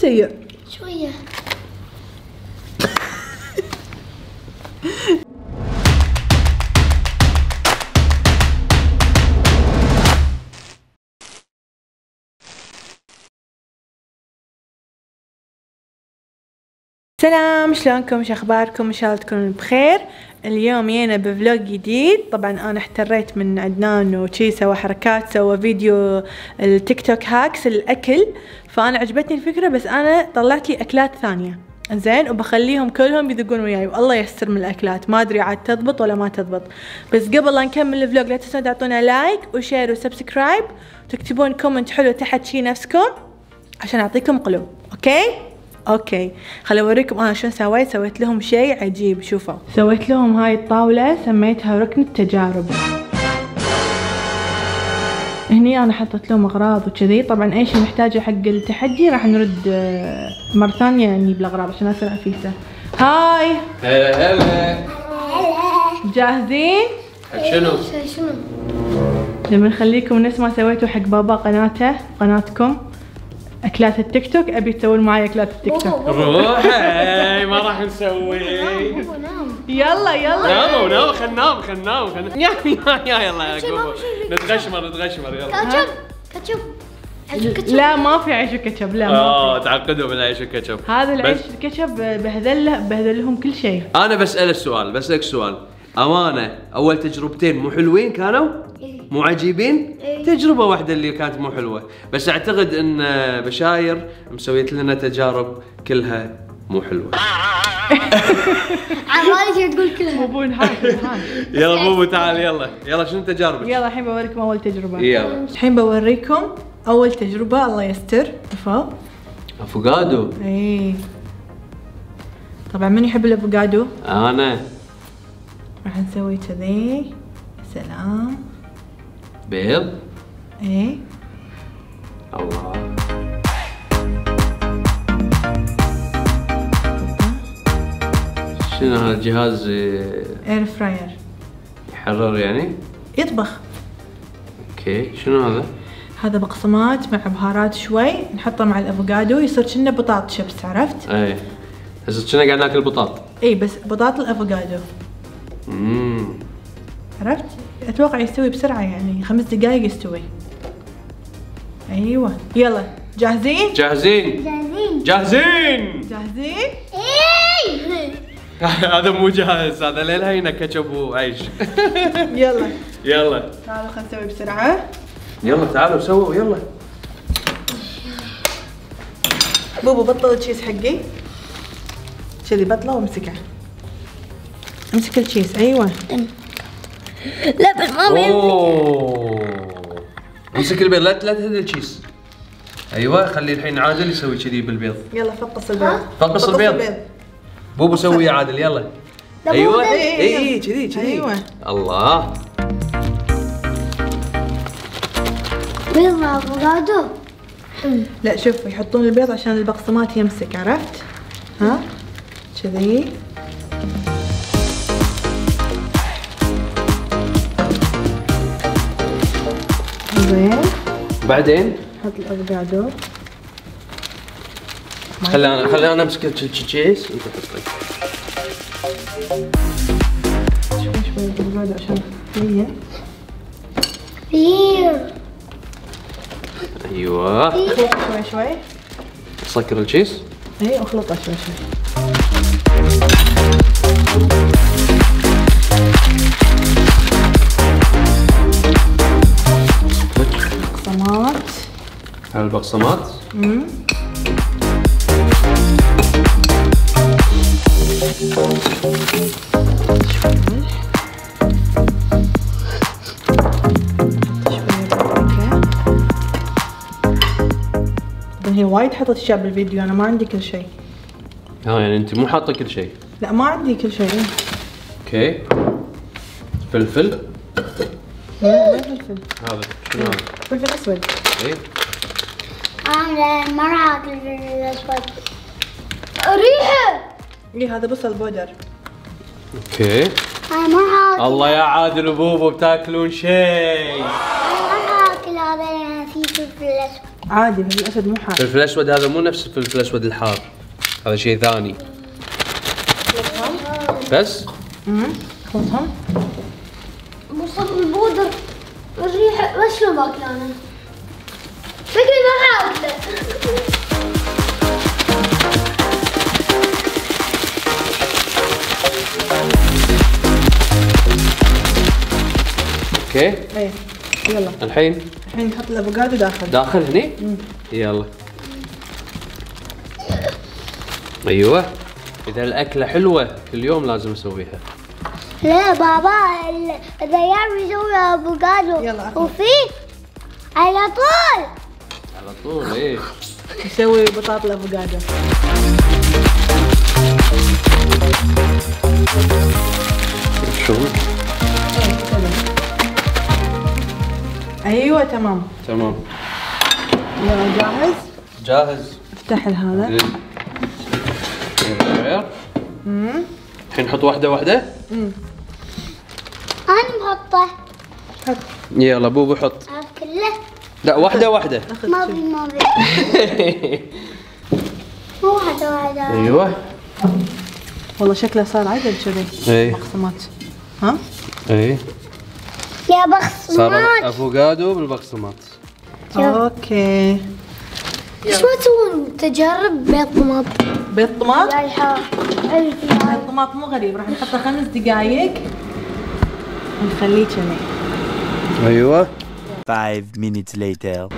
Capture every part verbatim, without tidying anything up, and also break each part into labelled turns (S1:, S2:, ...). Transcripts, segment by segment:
S1: سيء
S2: شوية.
S1: سلام، شلونكم؟ شو اخباركم؟ ان شاء الله تكونوا بخير. اليوم جينا بفلوج جديد. طبعا انا احتريت من عدنان وشي سوى حركات، سوى فيديو التيك توك هاكس الاكل، فانا عجبتني الفكره، بس انا طلعت لي اكلات ثانيه زين وبخليهم كلهم يذوقون وياي، والله يستر من الاكلات، ما ادري عاد تضبط ولا ما تضبط. بس قبل لا نكمل الفلوج لا تنسون تعطونا لايك وشير وسبسكرايب وتكتبون كومنت حلو تحت شي نفسكم عشان اعطيكم قلوب. اوكي اوكي خليني اوريكم انا شلون سويت. سويت لهم شيء عجيب، شوفوا. سويت لهم هاي الطاوله سميتها ركن التجارب. هني انا حطيت لهم اغراض وكذي. طبعا اي شيء نحتاجه حق التحدي راح نرد مره ثانيه نجيب الاغراض عشان اصير عفيسه. هاي
S3: هلا هلا،
S1: جاهزين؟
S3: شنو؟
S2: شنو؟
S1: لما نخليكم نفس ما سويتوا حق بابا قناته قناتكم اكلات التيك توك، ابي تسوون معي اكلات التيك توك.
S3: روحي ما راح نسوي.
S1: يلا يلا
S3: ناموا ناموا خلنا ننام خلنا ننام خلنا يا يا يلا يا قوبو نتغشمر نتغشمر يلا.
S2: كاتشب كاتشب عيش كاتشب.
S1: لا ما في عيش وكاتشب، لا ما
S3: اه
S1: في.
S3: تعقدوا من العيش والكاتشب.
S1: هذا العيش الكاتشب بهذل له بهذل لهم كل شيء.
S3: انا بسأل السؤال بسألك سؤال امانه، اول تجربتين مو حلوين كانوا؟ مو عجيبين؟ تجربة واحدة اللي كانت مو حلوة، بس اعتقد ان بشاير مسويت لنا تجارب كلها مو حلوة.
S2: عمالي تقول كلها.
S1: بوبو هاي هاي.
S3: يلا بوبو تعال يلا يلا شنو تجاربك؟
S1: يلا الحين بوريكم اول تجربة.
S3: يلا
S1: الحين بوريكم اول تجربة. الله يستر. شوفوا
S3: افوكادو.
S1: اي طبعا من يحب الافوكادو؟
S3: انا
S1: راح نسوي كذي. سلام.
S3: بيض.
S1: ايه
S3: الله. شنو هذا الجهاز؟
S1: اير فراير
S3: يحرر يعني؟
S1: يطبخ.
S3: اوكي شنو هذا؟
S1: هذا بقسمات مع بهارات شوي نحطه مع الافوكادو يصير كأنه بطاط شيبس، عرفت؟
S3: اي هسه كنا قاعد ناكل بطاط.
S1: اي بس بطاط الافوكادو.
S3: امم
S1: عرفت؟ اتوقع يستوي بسرعة، يعني خمس دقايق يستوي. ايوه يلا جاهزين؟
S3: جاهزين
S2: جاهزين.
S3: جاهزين.
S1: جاهزين؟
S2: ايه.
S3: هذا مو جاهز، هذا للهينا كاتشب وعيش.
S1: يلا
S3: يلا
S1: تعالوا خلينا نسوي بسرعة.
S3: يلا تعالوا سووا يلا.
S1: بوبو بطل التشيز حقي كذي، بطله وامسكه. امسك التشيز. ايوه
S2: لا بس ما بين.
S3: اوه امسك البيض، لا لا تهد التشيز. ايوه خلي الحين عادل يسوي كذي بالبيض.
S1: يلا فقص البيض.
S3: فقص البيض. بوبو سوي يا عادل يلا. ايوه
S1: إيه،
S3: اي اي كذي كذي.
S1: ايوه
S3: الله.
S2: بيض مع افوكادو.
S1: لا شوف يحطون البيض عشان البقسمات يمسك، عرفت؟ ها كذي. زين
S3: بعدين
S1: حط الافوكادو.
S3: خلي انا خلي انا امسك التشيز انت حطي.
S1: شوي شوي الافوكادو عشان هي.
S2: كثير.
S3: ايوه
S1: اخلطه شوي شوي.
S3: سكر التشيز.
S1: اي اخلطه شوي شوي. بقسمات.
S3: على البقسمات.
S1: امم هي وايد حطت اشياء بالفيديو، انا ما عندي كل شيء.
S3: ها يعني انت مو حاطه كل شيء؟
S1: لا ما عندي كل شيء.
S3: اوكي فلفل.
S1: لا ما فلفل.
S3: هذا شنو هذا؟
S1: فلفل اسود.
S3: اي
S2: انا ما راح اكل الفلفل الاسود. ريحه.
S1: اي هذا بصل بودر.
S3: اوكي
S2: انا ما راح اكل.
S3: الله يا عادل وبوبو بتاكلون شيء.
S2: انا ما راح اكل هذا لان فيه فلفل اسود.
S1: عادي الفلفل الاسود مو حار.
S3: الفلفل الاسود هذا مو نفس الفلفل الاسود الحار، هذا شيء ثاني. بس؟
S1: امم خلصهم.
S2: مصطفى البودر الريحة بس شلون باكل انا؟ فكري ما حاكله.
S3: اوكي؟
S1: ايه يلا
S3: الحين
S1: الحين نحط الافوكادو داخل.
S3: داخل هني؟
S1: مم.
S3: يلا. ايوه، اذا الاكله حلوه كل يوم لازم اسويها.
S2: لا بابا الريال بيسوي افوكادو
S1: يلا.
S2: وفي على طول
S3: على طول ايه.
S1: نسوي بطاطا الافوكادو.
S3: شو؟
S1: ايوه تمام.
S3: تمام.
S1: يلا جاهز؟
S3: جاهز.
S1: افتح هذا.
S3: زين.
S1: امم
S3: الحين نحط واحده واحده.
S1: امم
S2: انا محطه.
S1: حط.
S3: يلا بوبو حط.
S2: هذا كله
S3: لا واحده واحده.
S2: ما بي ما بي مو واحدة واحدة.
S3: ايوه.
S1: والله شكله صار عدل كذي.
S3: ايه.
S1: بقسمات. ها؟
S3: ايه.
S2: يا بخصمات.
S3: صار افوكادو بالبقسماط.
S1: اوكي.
S2: ليش ما تسوون تجارب بيض طماط؟
S1: بيض طماط؟
S2: لا الحار.
S1: بيض طماط مو غريب، راح نحطه خمس دقائق ونخليه كذي.
S3: ايوه.
S4: Five minutes later.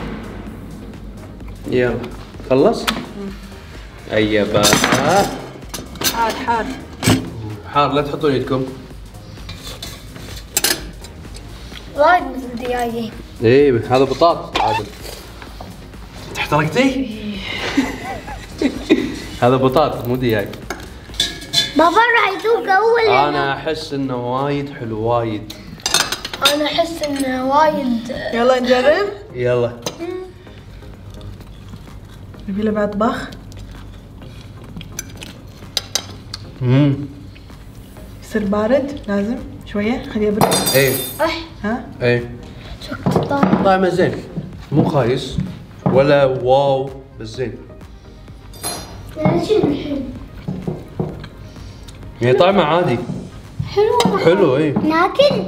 S3: يلا خلص؟ ايوه.
S1: حار حار.
S3: حار لا تحطون يدكم.
S2: وايد مثل دقايقي.
S3: ايه هذا بطاط عادل. احترقتي؟ هذا بطاط مو دياي.
S2: بابا راح يذوق اول.
S3: انا احس انه وايد حلو وايد.
S2: انا احس انه وايد.
S1: يلا نجرب.
S3: يلا.
S1: نبي له بعد طبخ.
S3: امم
S1: يصير بارد لازم شويه خليه يبرد.
S3: ايه
S2: اح
S1: ها؟
S3: ايه
S2: شكت الطعم.
S3: طعمه زين مو خايس ولا واو بس زين.
S2: ليش الحين؟
S3: يعني طعمه عادي.
S2: حلو.
S3: حلو ايه
S2: ناكل.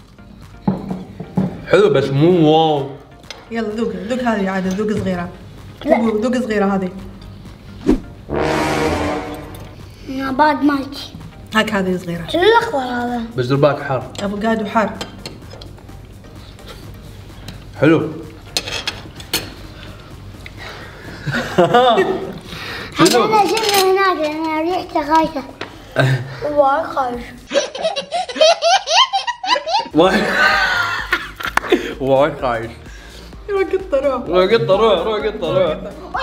S3: حلو بس مو واو.
S1: يلا ذوق ذوق هذه عادة ذوق صغيرة. ذوق ذوق صغيرة هذه.
S2: بعد ماكي.
S1: هاك هذه صغيرة.
S2: شنو الاخضر هذا؟
S3: بس دير بالك حار.
S1: افوكادو حار.
S3: حلو. شنو؟
S2: انا شنو هناك لان ريحته خايسه. وايد خايس.
S3: وايد وايد خايس.
S1: روح قطة روح.
S3: روح قطة روح روح قطة روح.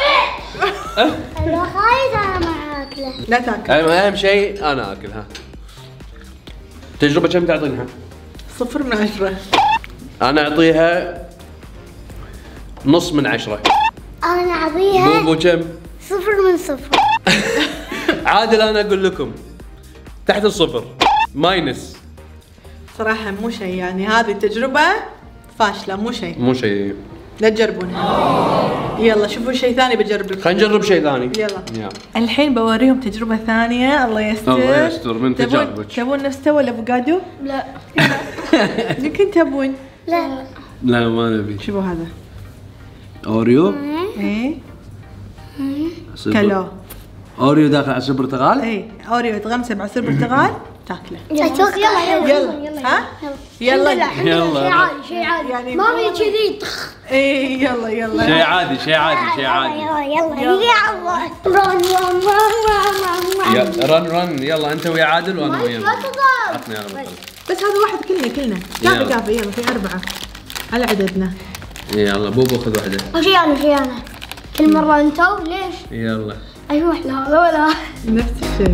S2: لو خايس انا ما اكله.
S1: لا تاكل.
S3: اهم اهم شيء انا اكلها. تجربة كم تعطينها؟
S1: صفر من عشرة.
S3: انا اعطيها نص من عشرة.
S2: انا اعطيها
S3: بوبو كم؟
S2: صفر من صفر.
S3: عادل انا اقول لكم تحت الصفر ماينس.
S1: صراحة مو شيء يعني هذه التجربة فاشلة مو شيء.
S3: مو شيء.
S1: لا تجربونها. يلا شوفوا شيء ثاني بجرب لكم.
S3: خلينا نجرب شيء ثاني.
S1: يلا.
S3: يلا.
S1: الحين بوريهم تجربة ثانية الله يستر.
S3: الله يستر من
S1: تبون-
S3: تجاربك.
S1: تبون نفس تو الافوكادو؟
S2: لا
S1: يمكن تبون.
S2: لا.
S3: لا ما نبي.
S1: شوفوا هذا.
S3: اوريو.
S1: ايه
S3: عصير-
S1: كلو.
S3: اوريو داخل عصير برتقال.
S1: ايه اوريو تغمسه بعصير برتقال تاكله.
S2: اتوقع
S1: يلا ها يلا
S3: يلا.
S2: شيء عادي شيء عادي
S1: يعني
S2: ما
S1: مو-
S2: في كذي طخ.
S1: ايه يلا يلا.
S3: شيء عادي شيء عادي شيء عادي.
S2: يلا يلا يا الله. رن رن رن
S3: يلا رن رن يلا انت ويا عادل وانا ويا
S2: لا تضرب.
S3: عطني انا بالقلب.
S1: بس هذا واحد كلنا كلنا.
S3: يلا.
S1: كافي كافي يلا في أربعة على عددنا.
S3: يلا بوبو خذ واحدة.
S2: وشي انا وشي انا كل مرة انتو ليش؟
S3: يلا.
S2: ايوه لا لا ولا
S1: نفس الشيء.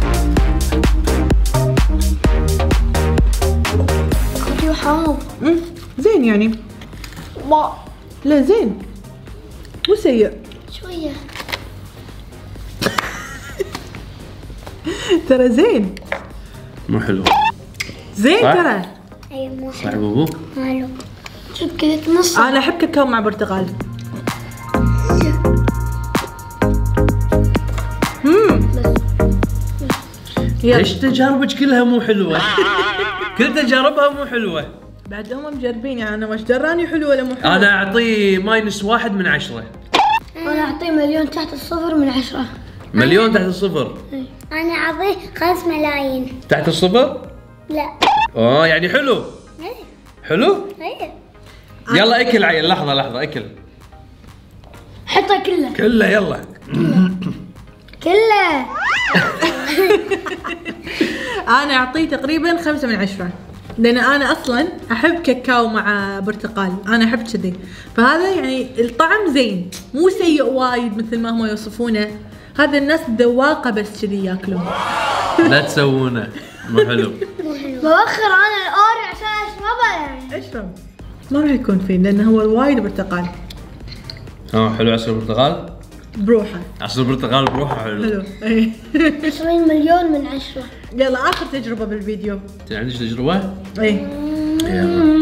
S2: كنت حامض.
S1: أمم، زين يعني.
S2: ما
S1: لا زين مو سيء.
S2: شوية.
S1: ترى زين
S3: مو حلو.
S1: زين
S3: صح؟
S1: ترى.
S2: اي مو
S3: صح
S2: حلو.
S3: بوبو؟
S2: مالو. شوف كذا نص.
S1: انا احب كاكاو مع برتقال. يلا.
S3: ليش تجاربك كلها مو حلوه؟ كل تجاربها مو حلوه.
S1: بعد هم مجربين يعني انا وش دراني حلو ولا مو حلو؟
S3: انا اعطيه ماينس واحد من عشرة.
S2: انا اعطيه مليون تحت الصفر من عشرة.
S3: مليون تحت الصفر.
S2: انا اعطيه خمس ملايين.
S3: تحت الصفر؟
S2: لا.
S3: اه يعني حلو.
S2: ايه
S3: حلو؟
S2: ايه.
S3: يلا اكل عيل، لحظه لحظه اكل.
S2: حطه كله.
S3: كله يلا.
S2: كله.
S1: انا اعطيه تقريبا خمسة من عشرة، لان انا اصلا احب كاكاو مع برتقال، انا احب كذي، فهذا يعني الطعم زين مو سيء وايد مثل ما هم يوصفونه. هذا الناس ذواقه بس كذي ياكلون.
S3: لا تسوونه مو حلو.
S2: بوخر انا الاوري عشان اشربه يعني.
S1: اشرب ما راح يكون فيه لانه هو وايد برتقال.
S3: اه حلو عصير برتقال؟
S1: بروحه
S3: عصير برتقال بروحه حلو.
S1: حلو. إيه.
S2: عشرين مليون من عشرة.
S1: يلا اخر تجربه بالفيديو.
S3: انت عندك تجربه؟
S1: ايه
S3: يلا.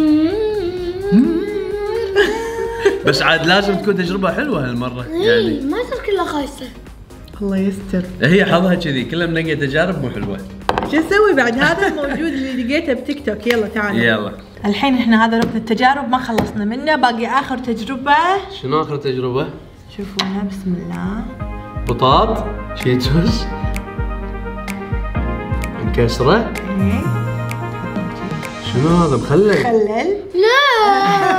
S3: بس عاد لازم تكون تجربه حلوه هالمره
S2: ايه
S3: يعني.
S2: ما يصير كله خايسه.
S1: الله يستر.
S3: هي حظها كذي كلها منقيه تجارب مو حلوه.
S1: شو اسوي بعد؟ هذا موجود اللي لقيته بتيك توك. يلا تعالوا.
S3: يلا.
S1: الحين احنا هذا ركن التجارب ما خلصنا منه، باقي اخر تجربه.
S3: شنو اخر تجربه؟
S1: شوفونا بسم الله.
S3: بطاط شيتوس مكسره.
S1: ايه
S3: شنو هذا مخلل؟
S1: خلل.
S2: لا.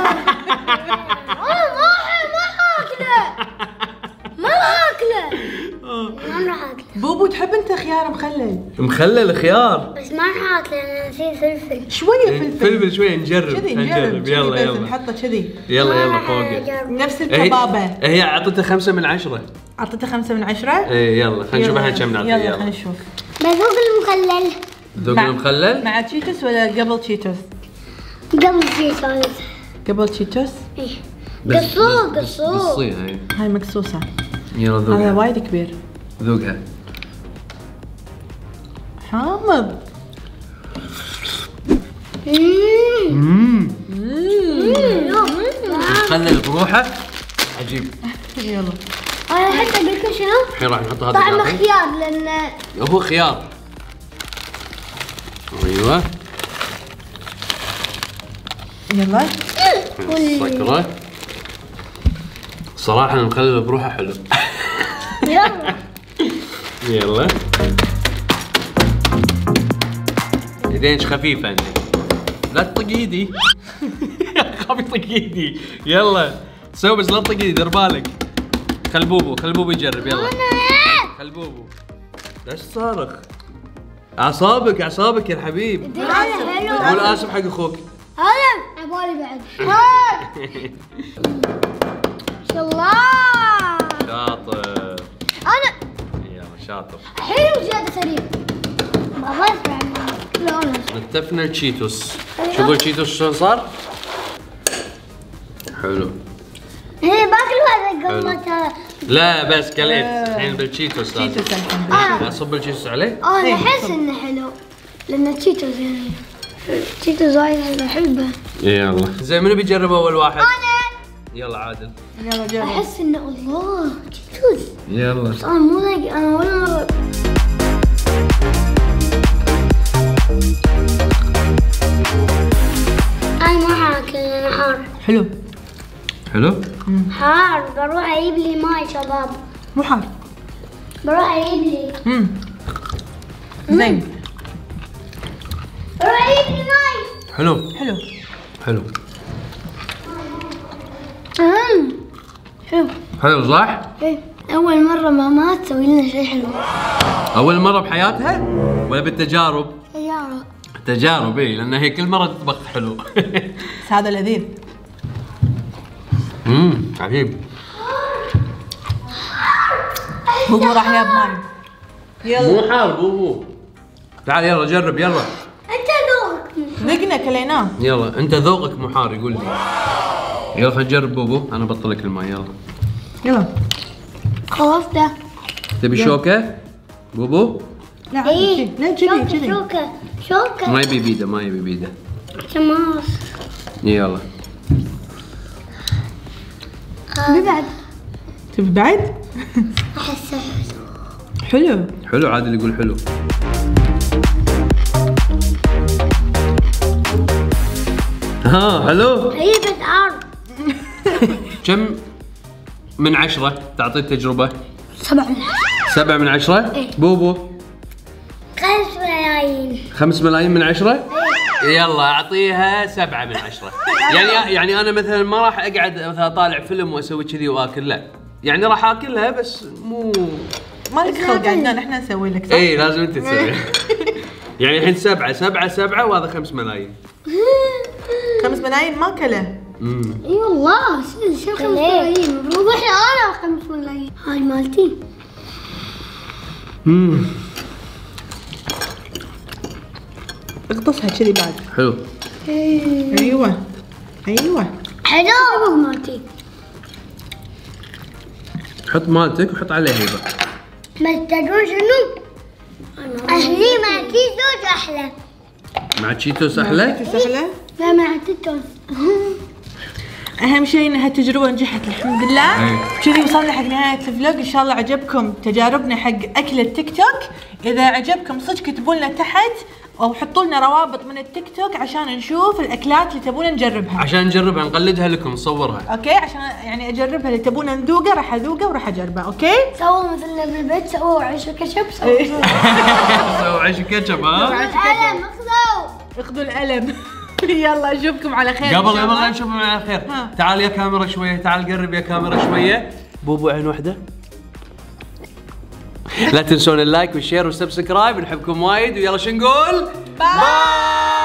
S2: انا ما ما اكله. ما اكله. ما راح اكله.
S1: بوبو تحب انت خيار مخلل؟
S3: مخلل خيار.
S2: بس ما راح اكله لان نسيت فلفل.
S1: شويه فلفل.
S3: فلفل شويه نجرب.
S1: كذي نجرب كذي
S3: يلا
S1: بس
S3: يلا.
S1: نحطه كذي
S3: يلا يلا فوقه.
S1: نفس
S3: هي
S1: الكبابه.
S3: هي اعطيته خمسة من عشرة.
S1: اعطيته خمسة من عشرة.
S3: ايه يلا خلينا نشوف احنا كم نعطيه.
S1: يلا خلينا نشوف.
S2: بذوق المخلل.
S3: ذوق
S1: مع-
S3: المخلل؟
S1: مع تشيتوس ولا قبل تشيتوس؟
S2: قبل شيء صارت.
S1: قبل تشيتوس.
S2: ايه.
S3: بس-
S2: قصوه
S3: بس- بس
S2: قصوه.
S3: قصيها هي.
S1: هاي مقصوصه.
S3: يلا
S1: هذا
S3: ذوقها.
S1: وايد كبير.
S3: ذوقها.
S1: حامض.
S3: امم مخلل بروحه عجيب.
S1: يلا
S2: انا حتى اقول لكم شنو؟
S3: الحين راح نحط هذا
S2: طعم
S3: داخل.
S2: خيار لان
S3: هو خيار. ايوه
S1: يلا.
S3: سكره. صراحه المخلل بروحه حلو.
S2: يلا.
S3: يلا. يدينك خفيفه انت. لا تطق ايدي. خاف يطق ايدي. يلا سوي بس لا تطق ايدي دير بالك. خل بوبو خل بوبو يجرب يلا. خل بوبو. ليش صارخ؟ اعصابك اعصابك يا الحبيب.
S2: هذا
S3: قول
S2: حلو.
S3: اسف حق اخوك.
S2: هذا عبالي بعد. ها. ما شاء الله.
S3: شاطر.
S2: انا
S3: يلا شاطر.
S2: حلو زيادة سريع. بابا اسمع لونه.
S3: نتفنا التشيتوس. شوفوا التشيتوس شلون صار؟ حلو.
S2: هي باكل هذا
S3: حلو.
S2: قبل ترى.
S3: لا بس كليت الحين بالتشيتوس لازم.
S1: تشيتوس الحين.
S2: آه.
S3: اصب التشيتوس عليه؟
S2: انا احس انه حلو لان تشيتوز يعني تشيتوز وايد احبه.
S3: يلا زين منو بيجرب اول واحد؟
S2: انا
S3: يلا عادل.
S1: يلا جرب.
S2: احس انه الله تشيتوز.
S3: يلا.
S2: انا مو لاقي انا ولا مره. انا ما حاكل انا حار.
S1: حلو.
S3: حلو؟
S2: حار بروح اجيب لي ماي شباب.
S1: مو حار.
S2: بروح اجيب لي
S1: امم زين.
S2: بروح اجيب لي ماي.
S3: حلو
S1: حلو.
S3: حلو.
S2: امم حلو.
S3: حلو صح؟
S2: إيه. اول مره ماما تسوي لنا شيء حلو.
S3: اول مرة بحياتها ولا بالتجارب؟
S2: سياره.
S3: تجارب اي لان هي كل مرة تطبخ حلو.
S1: بس هذا لذيذ.
S3: امم عجيب.
S1: بوبو راح ياب ماي. يلا
S3: مو حار بوبو. تعال يلا جرب يلا.
S2: انت ذوقك.
S1: ذقنا كليناه.
S3: يلا انت ذوقك مو حار يقول لي. يلا خلينا نجرب بوبو انا بطلك الماء يلا.
S1: يلا.
S2: خلصته.
S3: تبي شوكة؟ بوبو؟
S1: لا عادي
S2: ايه
S1: كذي. لا كذي
S2: شوكة
S1: كذي.
S2: شوكة شوكة.
S3: ما يبي بيده ما يبي بيده.
S2: شماس.
S3: يلا.
S2: ببعد.
S1: تبي بعد؟
S2: احسه
S1: حلو.
S3: حلو عادل يقول حلو. ها حلو.
S2: هي بس عرض.
S3: كم من عشرة تعطي التجربة؟
S2: سبعة من
S3: سبعة من عشرة؟
S2: إيه.
S3: بوبو؟
S2: خمس ملايين.
S3: خمس ملايين من عشرة؟ يلا اعطيها سبعة من عشرة. يعني يعني انا مثلا ما راح اقعد مثلا اطالع فيلم واسوي كذي واكل، لا يعني راح اكلها بس مو
S1: مالك خلق عدنان، احنا نسوي لك.
S3: اي لازم انت تسوي. يعني الحين سبعة سبعة سبعة وهذا خمس ملايين.
S1: خمس ملايين ما كله.
S3: امم
S2: اي والله شو شو خمس ملايين، المفروض احنا انا خمس ملايين. هاي مالتي.
S3: امم
S1: اغطسها كذي بعد.
S3: حلو.
S1: ايوه ايوه
S2: حلو مالتي.
S3: حط مالتك وحط عليه هيبة.
S2: بس تدرون شنو؟ اهلي مع تيتوس احلى.
S3: مع تشيتوس احلى؟
S1: سهلة.
S2: لا مع تيتوس.
S1: اهم شيء ان هالتجربه نجحت الحمد لله.
S3: أي.
S1: كذي وصلنا حق نهايه الفلوج. ان شاء الله عجبكم تجاربنا حق اكل التيك توك. اذا عجبكم صدق كتبوا لنا تحت او حطوا لنا روابط من التيك توك عشان نشوف الاكلات اللي تبونا نجربها.
S3: عشان نجربها نقلدها لكم نصورها.
S1: اوكي عشان يعني اجربها اللي تبونا نذوقها راح اذوقها وراح اجربها. اوكي
S2: سووا مثلنا بالبيت، سووا عيش وكشب، سووا
S3: سووا عيش كاتشب ها؟
S2: القلم اخذوا.
S1: اخذوا القلم. يلا اشوفكم على خير.
S3: قبل قبل لا نشوفهم على خير.
S1: ها.
S3: تعال يا كاميرا شويه، تعال قرب يا كاميرا شويه. بوبو عين واحده. لا تنسون اللايك والشير والسبسكرايب، نحبكم وايد ويلا شو نقول؟ باي.